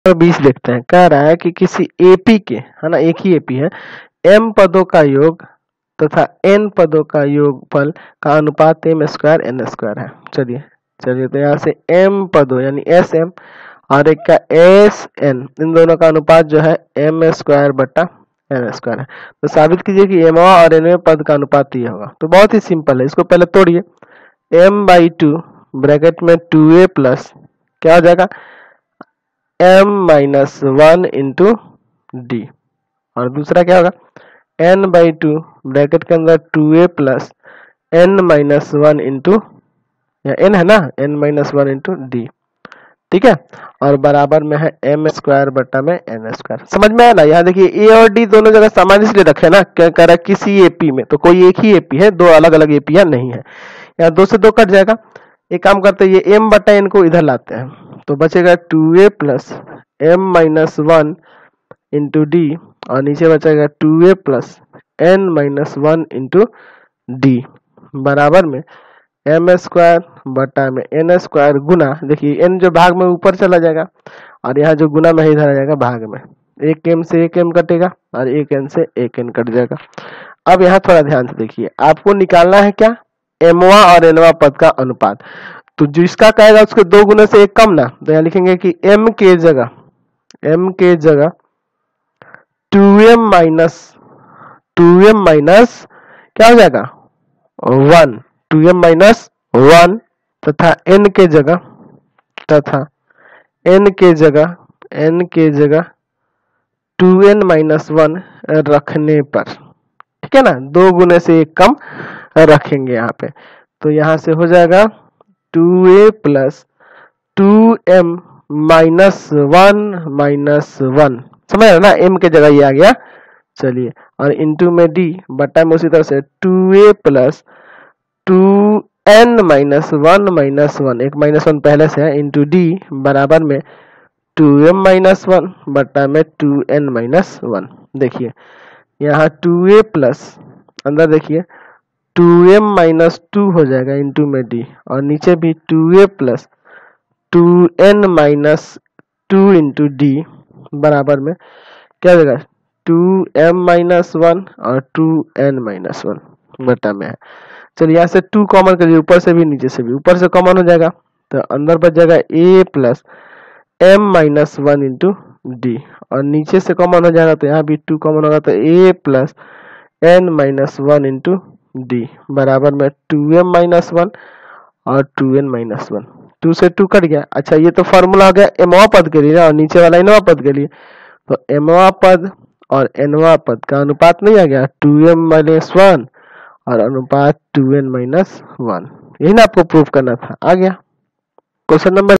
20 देखते हैं। कह रहा है कि किसी एपी के, है ना, एक ही एपी है, m पदों का योग तथा n पदों का योगफल का अनुपात m स्क्वायर n स्क्वायर है। चलिए तो यहाँ से m पदों यानी sm और एक का sn, इन दोनों का अनुपात जो है m स्क्वायर बटा n स्क्वायर है। तो साबित कीजिए कि m और n पद का अनुपात ये होगा। तो बहुत ही सिंपल है, इसको पहले तोड़िए। m/2 ब्रैकेट में 2a प्लस क्या हो जाएगा m-1 इंटू डी, और दूसरा क्या होगा n/2 ब्रैकेट के अंदर 2a प्लस n-1 इंटू, या n है ना, n-1 इंटू डी, ठीक है, और बराबर में है m स्क्वायर बटा में n स्क्वायर। समझ में आया ना? यहाँ देखिए a और d दोनों जगह समान इसलिए रखे ना, क्या कर रहा है किसी एपी में, तो कोई एक ही एपी है, दो अलग अलग एपी नहीं है। यहाँ 2 से 2 कट जाएगा। एक काम करते हैं, ये m बटा n को इधर लाते हैं, तो बचेगा 2a प्लस m-1 इंटू डी, और नीचे बचेगा 2a प्लस n-1 इंटू डी बराबर में m स्क्वायर बटा में n स्क्वायर गुना, देखिए n जो भाग में ऊपर चला जाएगा और यहाँ जो गुना में इधर आ जाएगा भाग में, एक m से एक m कटेगा और एक n से एक n कट जाएगा। अब यहाँ थोड़ा ध्यान से देखिए, आपको निकालना है क्या, mवा और nवा पद का अनुपात। तो जिसका कहेगा उसके 2 गुने से एक कम ना, तो यहाँ लिखेंगे कि m के जगह 2m माइनस क्या हो जाएगा 1, 2m माइनस 1 तथा n के जगह 2n माइनस 1 रखने पर, ठीक है ना, 2 गुने से एक कम रखेंगे यहाँ पे। तो यहाँ से हो जाएगा 2a प्लस 2m माइनस 1, समझ रहे ना, m के जगह ये आ गया। चलिए, और इंटू में d बटा में उसी तरह से 2a प्लस 2n माइनस 1, एक माइनस 1 पहले से है, इंटू d बराबर में 2m माइनस 1 बटा में 2n माइनस 1। देखिए यहाँ 2a प्लस, अंदर देखिए 2m माइनस 2 हो जाएगा इंटू में d, और नीचे भी 2a plus 2n minus 2 into डी बराबर में क्या हो जाएगा 2m माइनस 1 और 2n माइनस 1 बटा में है। चलिए यहाँ से 2 कॉमन करिए, ऊपर से भी नीचे से भी, ऊपर से कॉमन हो जाएगा तो अंदर बच जाएगा a plus m minus 1 into डी, और नीचे से कॉमन हो जाएगा तो यहाँ भी 2 कॉमन होगा तो a plus n minus 1 into डी बराबर में 2m माइनस 1 और 2n माइनस 1, 2 से 2 कट गया। अच्छा, ये तो फॉर्मूला आ गया mवा पद के लिए ना, और नीचे वाला nवा पद के लिए, तो mवा पद और nवा पद का अनुपात नहीं आ गया 2m माइनस 1 और अनुपात 2n माइनस 1, यही ना आपको प्रूफ करना था, आ गया। Question number